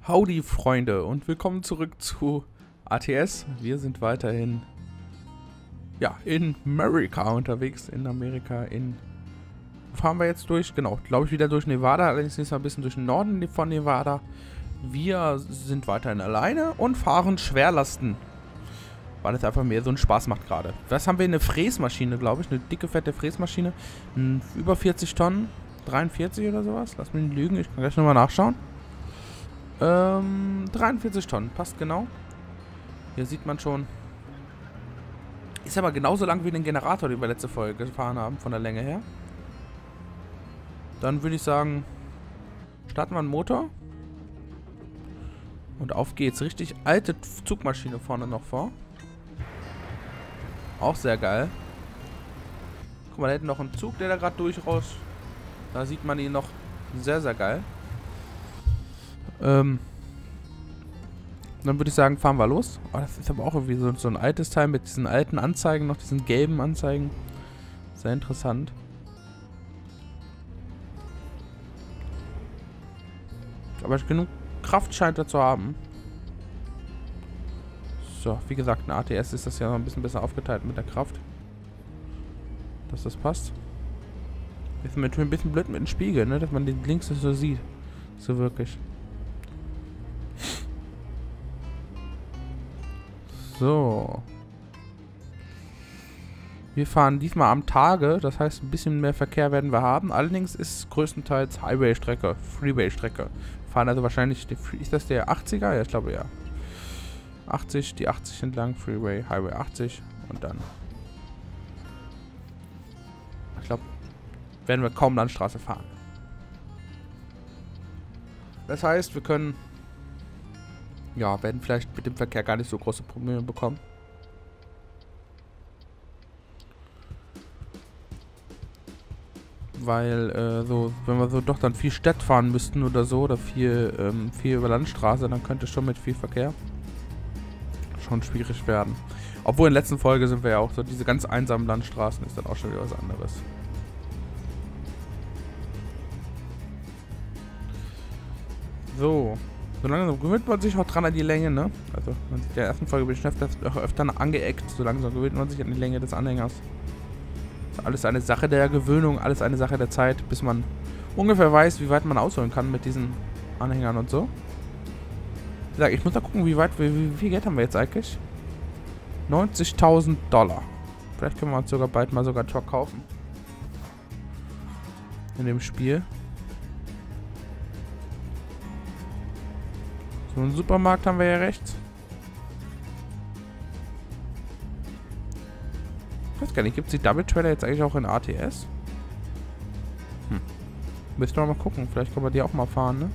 Howdy Freunde und willkommen zurück zu ATS. Wir sind weiterhin in Amerika unterwegs, Wo fahren wir jetzt durch? Genau, glaube ich wieder durch Nevada, allerdings ist es ein bisschen durch den Norden von Nevada. Wir sind weiterhin alleine und fahren Schwerlasten, weil es einfach mehr so einen Spaß macht gerade. Was haben wir? Eine Fräsmaschine, glaube ich, eine dicke, fette Fräsmaschine. Über 40 Tonnen, 43 oder sowas. Lass mich nicht lügen, ich kann gleich nochmal nachschauen. 43 Tonnen, passt genau. Hier sieht man schon. Ist aber genauso lang wie den Generator, den wir letzte Folge gefahren haben, von der Länge her. Dann würde ich sagen, starten wir den Motor. Und auf geht's. Richtig alte Zugmaschine vorne noch vor. Auch sehr geil. Guck mal, da hinten noch ein Zug, der da gerade durchrauscht. Da sieht man ihn noch. Sehr, sehr geil. Dann würde ich sagen, fahren wir los. Oh, das ist aber auch irgendwie so ein altes Teil mit diesen alten Anzeigen, noch diesen gelben Anzeigen. Sehr interessant. Aber genug Kraft scheint er zu haben. So, wie gesagt, in ATS ist das ja noch ein bisschen besser aufgeteilt mit der Kraft. Dass das passt. Ist mir ein bisschen blöd mit dem Spiegel, ne? Dass man den links so sieht. So wirklich. So. Wir fahren diesmal am Tage, das heißt, ein bisschen mehr Verkehr werden wir haben. Allerdings ist größtenteils Highway-Strecke, Freeway-Strecke. Wir fahren also wahrscheinlich, ist das der 80er? Ja, ich glaube ja. 80, die 80 entlang, Freeway, Highway 80 und dann. Ich glaube, werden wir kaum Landstraße fahren. Das heißt, wir können, werden vielleicht mit dem Verkehr gar nicht so große Probleme bekommen. Weil, wenn wir so doch dann viel Stadt fahren müssten oder so, oder viel über Landstraße, dann könnte schon mit viel Verkehr schon schwierig werden. Obwohl in der letzten Folge sind wir ja auch so, diese ganz einsamen Landstraßen ist dann auch schon wieder was anderes. So. So langsam gewöhnt man sich auch dran an die Länge, ne? Also, man sieht in der ersten Folge bin ich öfter angeeckt. So langsam gewöhnt man sich an die Länge des Anhängers. Ist alles eine Sache der Gewöhnung, alles eine Sache der Zeit, bis man ungefähr weiß, wie weit man ausholen kann mit diesen Anhängern und so. Wie gesagt, ich muss mal gucken, wie viel Geld haben wir jetzt eigentlich? 90.000 $. Vielleicht können wir uns sogar bald mal sogar einen Truck kaufen. In dem Spiel. So einen Supermarkt haben wir ja rechts. Ich weiß gar nicht, gibt es die Double Trailer jetzt eigentlich auch in ATS? Müssen wir mal gucken, vielleicht können wir die auch mal fahren, ne?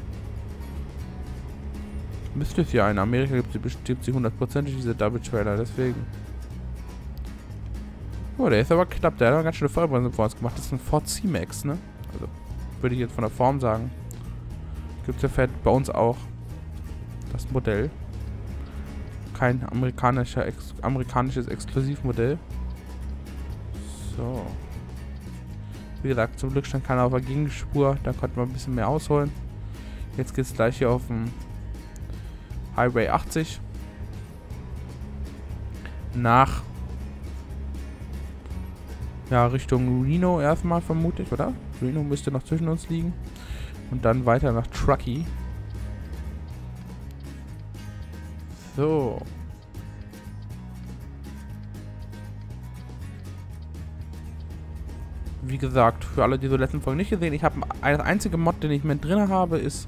Müsste es ja, in Amerika gibt es die 100%, diese Double Trailer, deswegen. Oh, der ist aber knapp, der hat aber ganz schöne Vollbremse vor uns gemacht. Das ist ein Ford C-Max, ne? Also, würde ich jetzt von der Form sagen. Gibt es ja fährt bei uns auch das Modell. Kein amerikanisches Exklusivmodell. So. Wie gesagt, zum Glück stand keiner auf der Gegenspur. Da konnten wir ein bisschen mehr ausholen. Jetzt geht es gleich hier auf dem Highway 80. Nach Richtung Reno erstmal vermutlich, oder? Reno müsste noch zwischen uns liegen. Und dann weiter nach Truckee. So. Wie gesagt, für alle, die so letzten Folgen nicht gesehen, ich habe eine einzige Mod, den ich mit drin habe, ist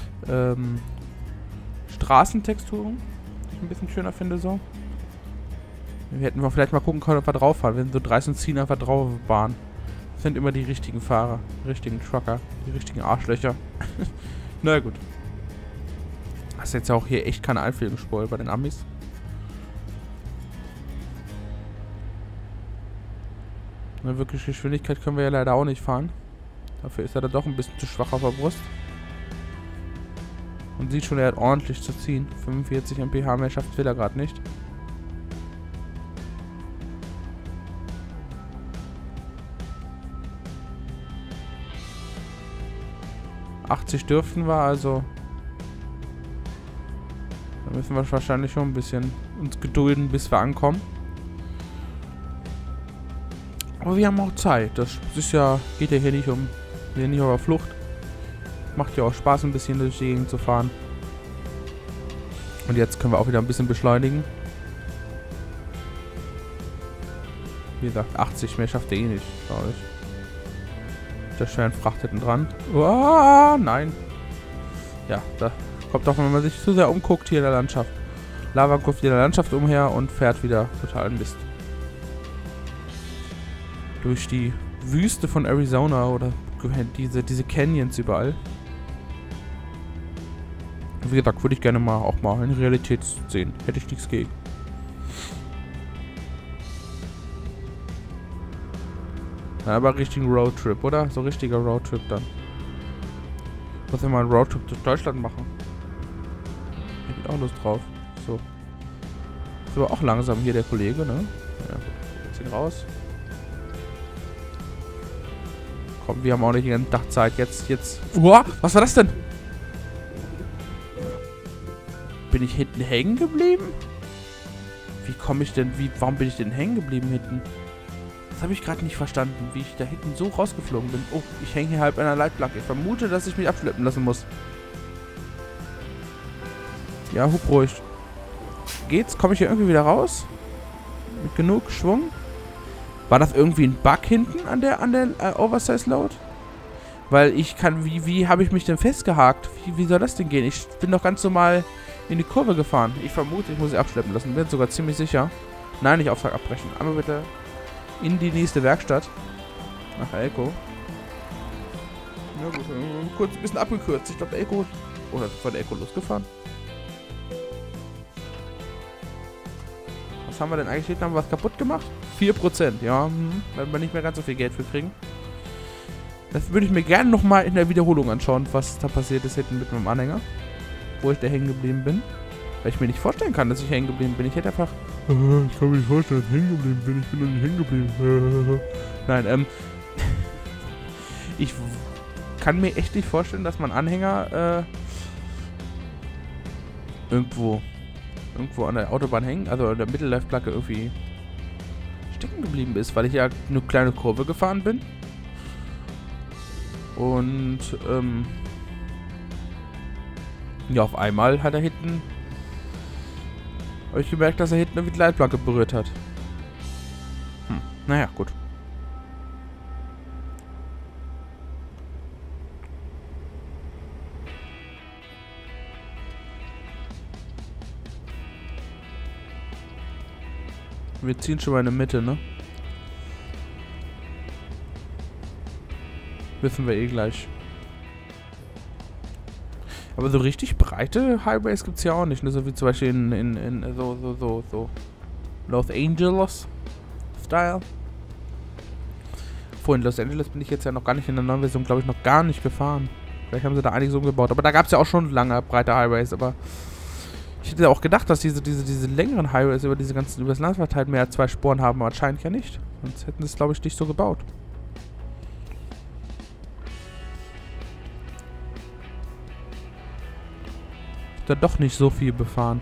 Straßentexturen, die ich ein bisschen schöner finde so. Wir hätten vielleicht mal gucken können, ob wir drauf fahren. Wir sind so 30 und ziehen einfach drauf auf die Bahn. Das sind immer die richtigen Fahrer, die richtigen Trucker, die richtigen Arschlöcher. Na gut. Das ist jetzt ja auch hier echt keine Einführungsspur bei den Amis. Eine wirkliche Geschwindigkeit können wir ja leider auch nicht fahren. Dafür ist er da doch ein bisschen zu schwach auf der Brust. Und sieht schon, er hat ordentlich zu ziehen. 45 mph mehr schafft will er gerade nicht. $80 dürften wir, also Da müssen wir wahrscheinlich schon ein bisschen uns gedulden, bis wir ankommen. Aber wir haben auch Zeit. Das ist ja, geht ja hier nicht um, hier nicht auf Flucht. Macht ja auch Spaß, ein bisschen durch die Gegend zu fahren. Und jetzt können wir auch wieder ein bisschen beschleunigen. Wie gesagt, 80 mehr schafft er eh nicht, glaube ich. Der schweren Fracht hinten dran. Oh, nein. Ja, da kommt doch, wenn man sich zu sehr umguckt hier in der Landschaft. Lava guckt hier in der Landschaft umher und fährt wieder total Mist. Durch die Wüste von Arizona oder diese Canyons überall. Wie gesagt, würde ich gerne mal auch mal in Realität sehen. Hätte ich nichts gegen. Ja, aber richtigen Roadtrip, oder? So richtiger Roadtrip dann. Muss ja mal einen Roadtrip durch Deutschland machen. Hätte ich auch Lust drauf. So. Ist aber auch langsam hier der Kollege, ne? Ja, jetzt ihn raus. Komm, wir haben auch nicht den ganzen Tag Zeit. Jetzt. Uah, was war das denn? Bin ich hinten hängen geblieben? Wie komme ich denn, warum bin ich denn hängen geblieben hinten? Das habe ich gerade nicht verstanden, wie ich da hinten so rausgeflogen bin. Oh, ich hänge hier halb an einer Leitplanke. Ich vermute, dass ich mich abschleppen lassen muss. Ja, hup ruhig. Geht's? Komme ich hier irgendwie wieder raus? Mit genug Schwung? War das irgendwie ein Bug hinten an der Oversize Load? Weil ich kann, wie habe ich mich denn festgehakt? Wie soll das denn gehen? Ich bin doch ganz normal in die Kurve gefahren. Ich vermute, ich muss sie abschleppen lassen. Bin sogar ziemlich sicher. Nein, nicht Auftrag abbrechen. Aber bitte in die nächste Werkstatt. Nach Elko. Ja gut, kurz ein bisschen abgekürzt. Ich glaube, der Elko... Oder war der Elko losgefahren? Was haben wir denn eigentlich? Haben wir was kaputt gemacht? 4%, ja. Werden wir nicht mehr ganz so viel Geld für kriegen. Das würde ich mir gerne nochmal in der Wiederholung anschauen, was da passiert ist hinten mit meinem Anhänger. Wo ich da hängen geblieben bin. Weil ich mir nicht vorstellen kann, dass ich hängen geblieben bin. Ich hätte einfach... Ich kann mir nicht vorstellen, dass ich hängen geblieben bin. Ich bin doch nicht hängen geblieben. Nein, ich kann mir echt nicht vorstellen, dass mein Anhänger irgendwo an der Autobahn hängen, also an der Mittelleitplanke irgendwie stecken geblieben ist, weil ich ja eine kleine Kurve gefahren bin. Und, ja, auf einmal hat er hinten... Habe ich gemerkt, dass er hinten irgendwie die Leitplanke berührt hat. Naja, gut. Wir ziehen schon mal in der Mitte, ne? Wissen wir eh gleich. Aber so richtig breite Highways gibt es ja auch nicht, ne? So wie zum Beispiel in so Los Angeles Style. Vorhin Los Angeles bin ich jetzt ja noch gar nicht in der neuen Version, glaube ich, noch gar nicht gefahren. Vielleicht haben sie da einiges umgebaut. Aber da gab es ja auch schon lange breite Highways, aber ich hätte ja auch gedacht, dass diese längeren Highways über das Land verteilt mehr als 2 Spuren haben, aber anscheinend ja nicht. Sonst hätten sie es, glaube ich, nicht so gebaut. Da doch nicht so viel befahren.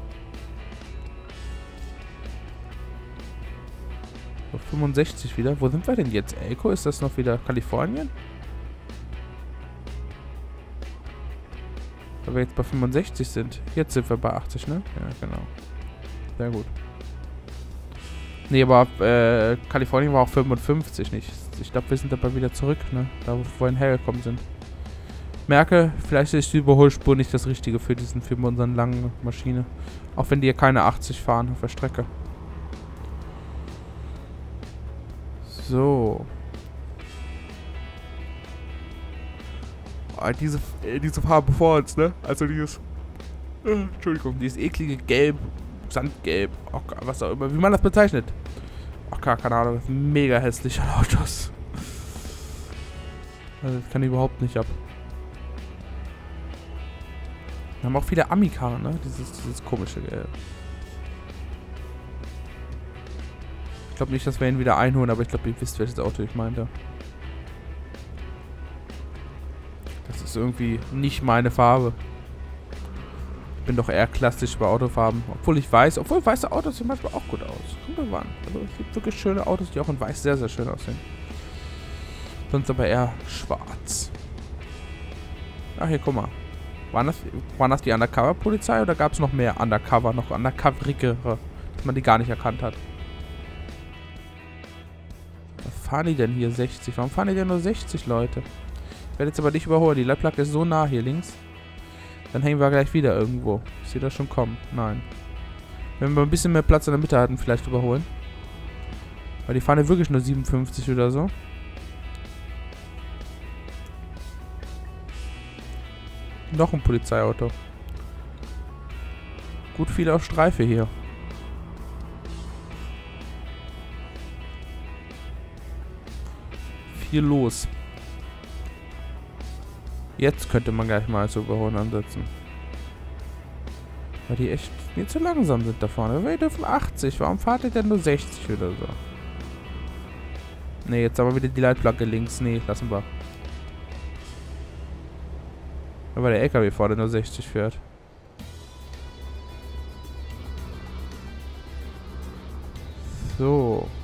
So, 65 wieder. Wo sind wir denn jetzt? Elko? Ist das noch wieder Kalifornien? Weil wir jetzt bei 65 sind. Jetzt sind wir bei 80, ne? Ja, genau. Sehr gut. Nee, aber Kalifornien war auch 55 nicht. Ich glaube, wir sind dabei wieder zurück, ne? Da, wo wir vorhin hergekommen sind. Merke, vielleicht ist die Überholspur nicht das Richtige für unseren langen Maschine. Auch wenn die hier keine 80 fahren auf der Strecke. So. Oh, diese Farbe vor uns, ne? Also dieses... Entschuldigung, dieses eklige Gelb, Sandgelb, oh, was auch immer, wie man das bezeichnet. Ach, keine Ahnung, mega hässliche Autos. Also, das kann ich überhaupt nicht ab. Wir haben auch viele Amica, ne? Dieses komische Gelb. Ich glaube nicht, dass wir ihn wieder einholen, aber ich glaube, ihr wisst, welches Auto ich meinte. Das ist irgendwie nicht meine Farbe. bin doch eher klassisch bei Autofarben. Obwohl weiße Autos zum Beispiel auch gut aus. Kommt drauf an. Also es gibt wirklich schöne Autos, die auch in weiß sehr, sehr schön aussehen. Sonst aber eher schwarz. Ach, hier, guck mal. Waren das die Undercover-Polizei oder gab es noch mehr Undercover, noch Undercoverigere, dass man die gar nicht erkannt hat? Was fahren die denn hier 60? Warum fahren die denn nur 60, Leute? Ich werde jetzt aber nicht überholen. Die Leitplanke ist so nah hier links. Dann hängen wir gleich wieder irgendwo. Ich sehe das schon kommen. Nein. Wenn wir ein bisschen mehr Platz in der Mitte hatten, vielleicht überholen. Weil die fahren ja wirklich nur 57 oder so. Noch ein Polizeiauto. Gut viel auf Streife hier. Viel los. Jetzt könnte man gleich mal zu überholen ansetzen. Weil die echt viel zu langsam sind da vorne. Wir dürfen 80. Warum fahrt ihr denn nur 60 oder so? Ne, jetzt haben wir wieder die Leitplanke links. Ne, lassen wir. Weil der LKW vorne nur 60 fährt. So.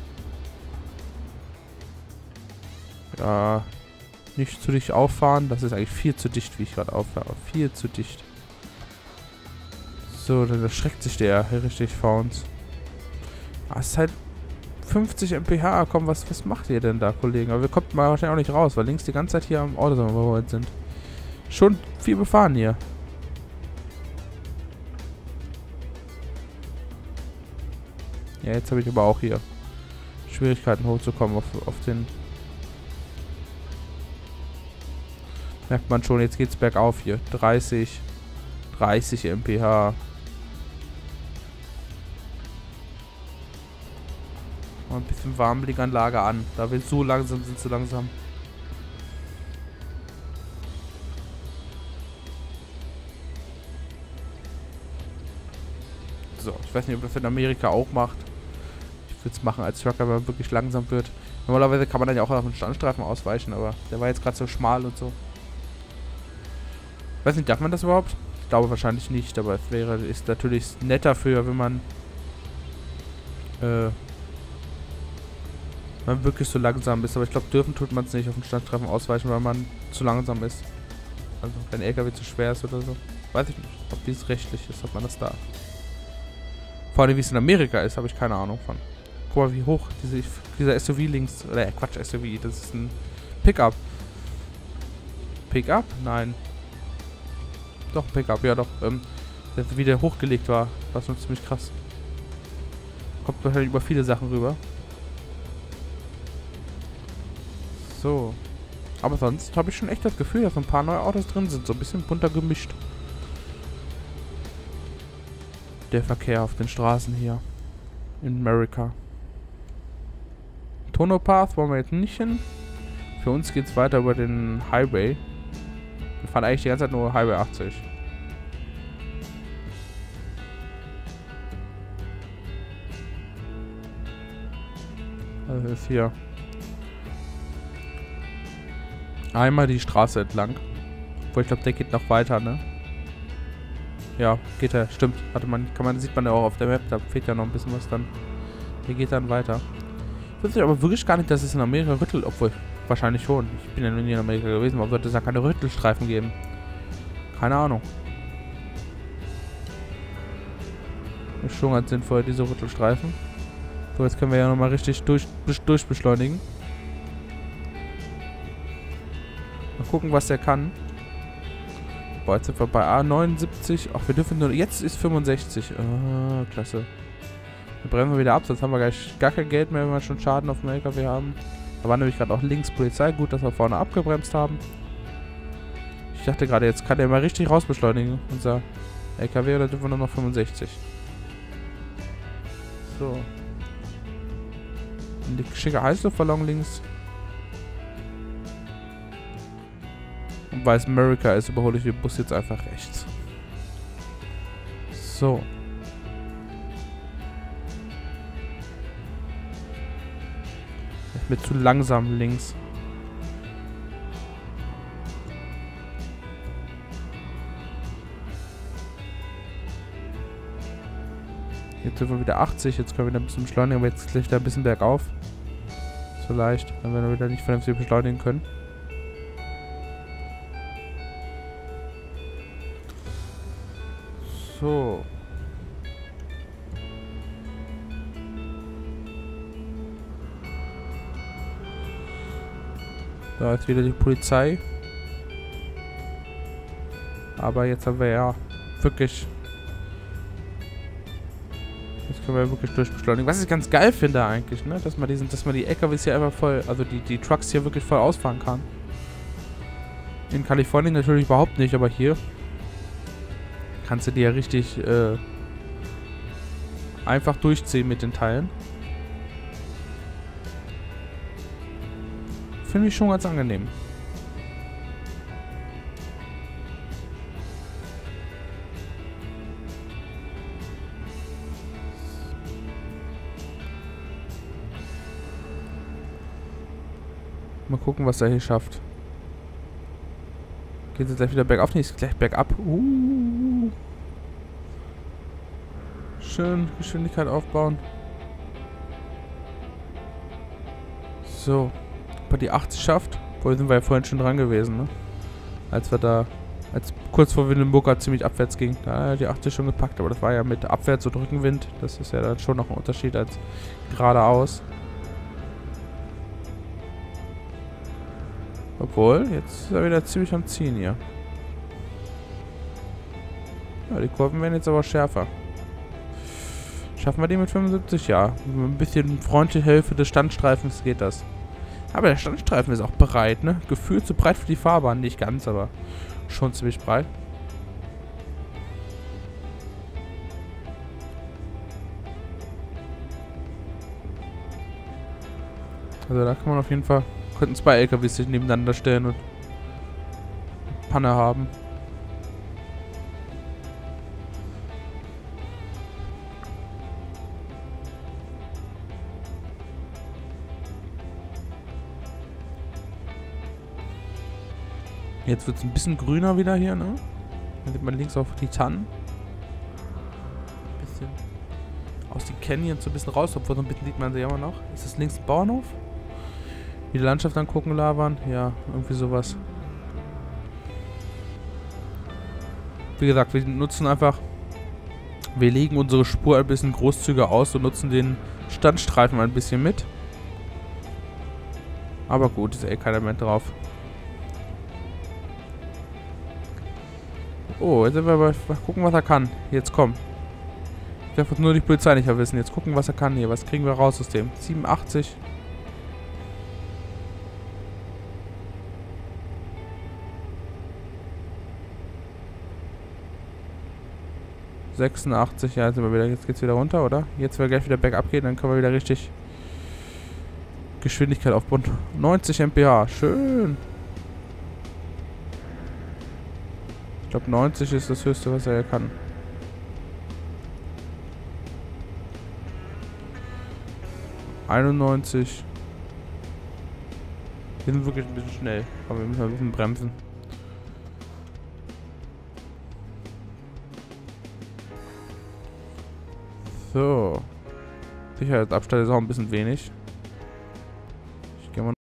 Ja. Nicht zu dicht auffahren. Das ist eigentlich viel zu dicht, wie ich gerade auffahre. Viel zu dicht. So, dann erschreckt sich der hier richtig vor uns. Ah, es ist halt 50 mph. Komm, was macht ihr denn da, Kollegen? Aber wir kommen mal wahrscheinlich auch nicht raus, weil links die ganze Zeit hier am Auto überholt sind. Schon viel befahren hier. Ja, jetzt habe ich aber auch hier Schwierigkeiten hochzukommen auf den... Merkt man schon, jetzt geht's bergauf hier. 30 mph. Mal ein bisschen Warmblickanlage an. Da wir so langsam sind, zu langsam. So, ich weiß nicht, ob das in Amerika auch macht. Ich würde es machen als Trucker, wenn man wirklich langsam wird. Normalerweise kann man dann ja auch auf den Standstreifen ausweichen, aber der war jetzt gerade so schmal und so. Ich weiß nicht, darf man das überhaupt? Ich glaube wahrscheinlich nicht, aber es ist natürlich netter für, wenn man wirklich so langsam ist. Aber ich glaube, dürfen tut man es nicht auf den Standstreifen ausweichen, weil man zu langsam ist. Also wenn der LKW zu schwer ist oder so. Weiß ich nicht, ob dies rechtlich ist, ob man das darf. Vor allem, wie es in Amerika ist, habe ich keine Ahnung von. Guck mal, wie hoch dieser SUV links... Oder Quatsch, SUV, das ist ein Pickup. Pickup? Nein. Doch, Pickup, ja doch. Wie der hochgelegt war. Das war schon ziemlich krass. Kommt wahrscheinlich über viele Sachen rüber. So. Aber sonst habe ich schon echt das Gefühl, dass ein paar neue Autos drin sind. So ein bisschen bunter gemischt. Der Verkehr auf den Straßen hier. In Amerika. Tonopath wollen wir jetzt nicht hin. Für uns geht es weiter über den Highway. Wir fahren eigentlich die ganze Zeit nur Highway 80. Also ist hier einmal die Straße entlang. Wo ich glaube, der geht noch weiter, ne? Ja, geht er, stimmt. Sieht man ja auch auf der Map, da fehlt ja noch ein bisschen was dann. Der geht dann weiter. Ich wusste aber wirklich gar nicht, dass es in Amerika obwohl, wahrscheinlich schon. Ich bin ja noch nie in Amerika gewesen, warum sollte es da keine Rüttelstreifen geben? Keine Ahnung. Ist schon ganz sinnvoll, diese Rüttelstreifen. So, jetzt können wir ja nochmal richtig durchbeschleunigen. Mal gucken, was der kann. Boah, jetzt sind wir bei A79. Ach, wir dürfen nur... Jetzt ist 65. Ah, klasse. Dann brennen wir wieder ab, sonst haben wir gleich gar kein Geld mehr, wenn wir schon Schaden auf dem LKW haben. Da war nämlich gerade auch links Polizei. Gut, dass wir vorne abgebremst haben. Ich dachte gerade, jetzt kann der mal richtig rausbeschleunigen, unser LKW, oder dürfen wir nur noch 65. So. Ein schicker Heißluftballon links. Und weil es Amerika ist, überhole ich den Bus jetzt einfach rechts. So. Ich bin zu langsam links. Jetzt sind wir wieder 80, jetzt können wir wieder ein bisschen beschleunigen, aber jetzt gleich wieder ein bisschen bergauf. So leicht, dann werden wir wieder nicht vernünftig beschleunigen können. So. Da ist wieder die Polizei. Aber jetzt haben wir ja wirklich... Jetzt können wir wirklich durchbeschleunigen. Was ich ganz geil finde eigentlich, ne? Dass man die LKWs hier einfach voll... Also die Trucks hier wirklich voll ausfahren kann. In Kalifornien natürlich überhaupt nicht, aber hier kannst du die ja richtig einfach durchziehen mit den Teilen. Finde ich schon ganz angenehm. Mal gucken, was er hier schafft. Geht jetzt gleich wieder bergauf? Nee, ist gleich bergab. Schön Geschwindigkeit aufbauen. So. Ob er die 80 schafft? Vorher sind wir ja vorhin schon dran gewesen, ne? Als kurz vor Winnemucca ziemlich abwärts ging. Da hat er die 80 schon gepackt, aber das war ja mit Abwärts und Rückenwind. Das ist ja dann schon noch ein Unterschied als geradeaus. Obwohl, jetzt ist er wieder ziemlich am Ziehen hier. Ja, die Kurven werden jetzt aber schärfer. Schaffen wir die mit 75? Ja. Mit ein bisschen freundliche Hilfe des Standstreifens geht das. Aber der Standstreifen ist auch breit, ne? Gefühlt zu breit für die Fahrbahn. Nicht ganz, aber schon ziemlich breit. Also da kann man auf jeden Fall... Könnten 2 LKWs sich nebeneinander stellen und Panne haben. Jetzt wird es ein bisschen grüner wieder hier, ne? Dann sieht man links auf die Tannen. Ein bisschen aus den Canyons so ein bisschen raus, obwohl so ein bisschen sieht man sie immer noch. Ist das links ein Bauernhof? Die Landschaft angucken, labern. Ja, irgendwie sowas. Wie gesagt, wir nutzen einfach... Wir legen unsere Spur ein bisschen großzügiger aus und nutzen den Standstreifen ein bisschen mit. Aber gut, ist eh keiner mehr drauf. Oh, jetzt sind wir mal gucken, was er kann. Jetzt komm. Ich darf nur die Polizei nicht wissen. Jetzt gucken, was er kann hier. Was kriegen wir raus aus dem? 87... 86, ja, sind wir wieder, jetzt geht's wieder runter, oder? Jetzt, wenn wir gleich wieder bergab gehen, dann können wir wieder richtig Geschwindigkeit aufbauen. 90 mph, schön. Ich glaube 90 ist das höchste, was er kann. ...91. Wir sind wirklich ein bisschen schnell, aber wir müssen ein bisschen bremsen. So. Sicherheitsabstand ist auch ein bisschen wenig.